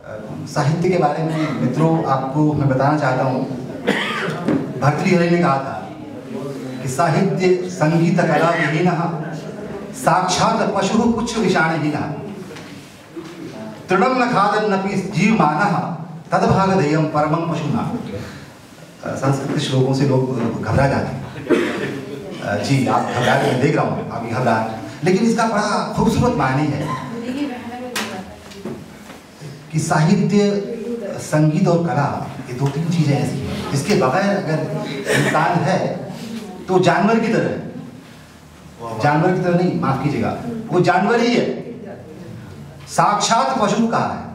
साहित्य के बारे में मित्रों आपको मैं बताना चाहता हूँ। भर्तृहरि ने कहा था कि साहित्य संगीत कला विहीनः साक्षात पशु पुच्छ विषाणहीनः तृणं न खादन्नपि जीवमानः तद्भागधेयं परमं पशुना। संस्कृत श्लोकों से लोग घबरा जाते हैं। जी आप घबरा के देख रहा हूँ, आप घबरा, लेकिन इसका बड़ा खूबसूरत मायने है कि साहित्य, संगीत और कला ये दो तीन चीजें ऐसी हैं जिसके बगैर अगर इंसान है तो जानवर की तरह है। जानवर की तरह नहीं, माफ कीजिएगा, वो जानवर ही है। साक्षात पशु कहा है।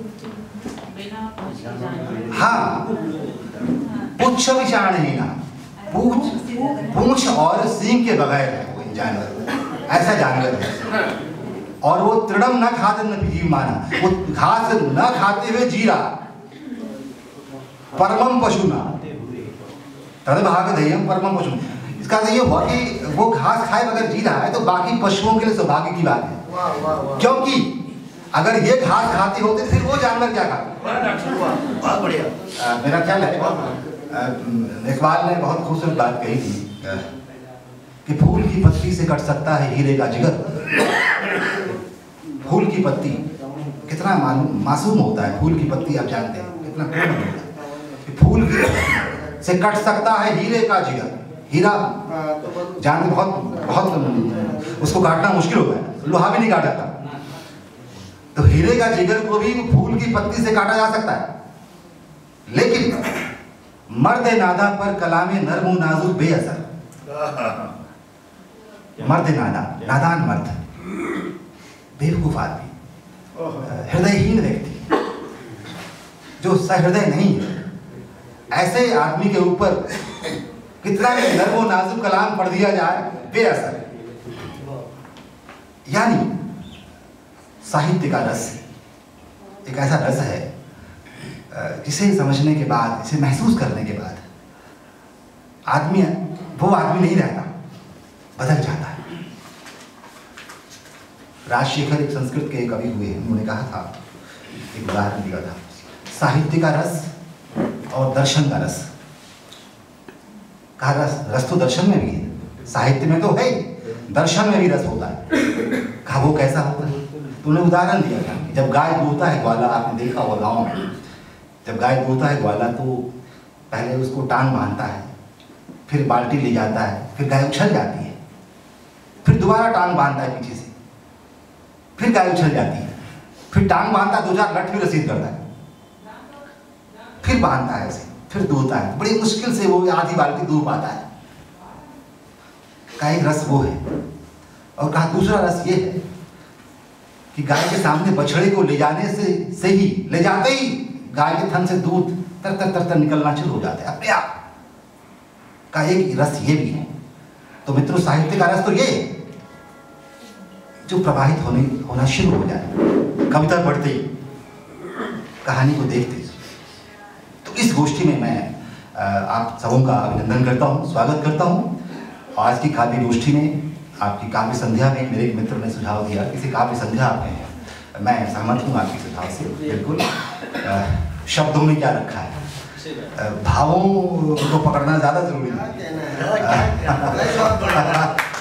हाँ, पुच्छ विषाणहीना, पूंछ और सींग के बगैर है वो जानवर, ऐसा जानवर है। और वो तृणम न खादन्नपि जीवमानः, वो घास न खाते हुए जी रहा। परमं पशुना तद्भागधेयं परमं पशु। इसका तो ये हुआ कि वो घास खाए बगैर जी रहा है तो बाकी पशुओं के लिए सौभाग्य की बात है, क्योंकि अगर ये घास खाते होते फिर वो जानवर क्या खाते। बहुत बढ़िया। मेरा ख्याल है इकबाल ने बहुत खूबसूरत बात कही थी कि फूल की पत्ती से कट सकता है हीरे का जिगर। फूल की पत्ती कितना मासूम होता है, फूल की पत्ती आप जानते हैं कितना कोमल होता है। फूल से कट सकता है हीरे का जिगर। हीरा जानते बहुत बहुत उसको काटना मुश्किल होता है, लोहा भी नहीं काट सकता। तो हीरे का जिगर को भी फूल की पत्ती से काटा जा सकता है, लेकिन मर्द नादा पर कलामे नरम नाजुक बेअसर। मर्द नादा, नादान मर्द, बेवकूफ आदमी, हृदयहीन व्यक्ति जो सहृदय नहीं है, ऐसे आदमी के ऊपर कितना भी नरम नाजुक कलाम पढ़ दिया जाए बेअसर। यानी साहित्य का रस एक ऐसा रस है जिसे समझने के बाद, इसे महसूस करने के बाद आदमी वो आदमी नहीं रहता, बदल जाता है। राजशेखर एक संस्कृत के कवि हुए, उन्होंने कहा था, एक उदाहरण दिया था, साहित्य का रस और दर्शन का रस। कहा रस तो दर्शन में भी है, साहित्य में तो है, दर्शन में भी रस होता है। कहा वो कैसा होता है? तो उन्होंने उदाहरण दिया था कि जब गाय दूहता है ग्वाला, आपने देखा होगा गाँव में, जब गाय दूहता है ग्वाला तो पहले उसको टांग बांधता है, फिर बाल्टी ले जाता है, फिर गाय उछल जाती है, फिर दोबारा टांग बांधता है पीछे से, फिर गाय उछल जाती है, फिर टांग बांधता है, 2-4 लठ भी रसीद करता है, फिर बांधता है उसे, फिर दूहता है। बड़ी मुश्किल से वो आधी बाल्टी दूह पाता है। का एक रस वो है। और कहा दूसरा रस ये है कि गाय के सामने बछड़े को ले जाने से ही, ले जाते ही गाय के थन से दूध तर तर तर तर निकलना शुरू हो जाता है अपने आप। का एक रस ये भी है। तो मित्रों, साहित्य का रस तो ये जो प्रवाहित होना शुरू हो जाए, कविता पढ़ते ही, कहानी को देखते। तो इस गोष्ठी में मैं आप सबों का अभिनंदन करता हूँ, स्वागत करता हूँ। आज की काव्य गोष्ठी में, आपकी काव्य संध्या में मेरे एक मित्र ने सुझाव दिया, किसी काव्य संध्या आप हैं, मैं सहमत हूँ आपके सुझाव से बिल्कुल। शब्दों में क्या रखा है, भावों को पकड़ना ज़्यादा जरूरी है।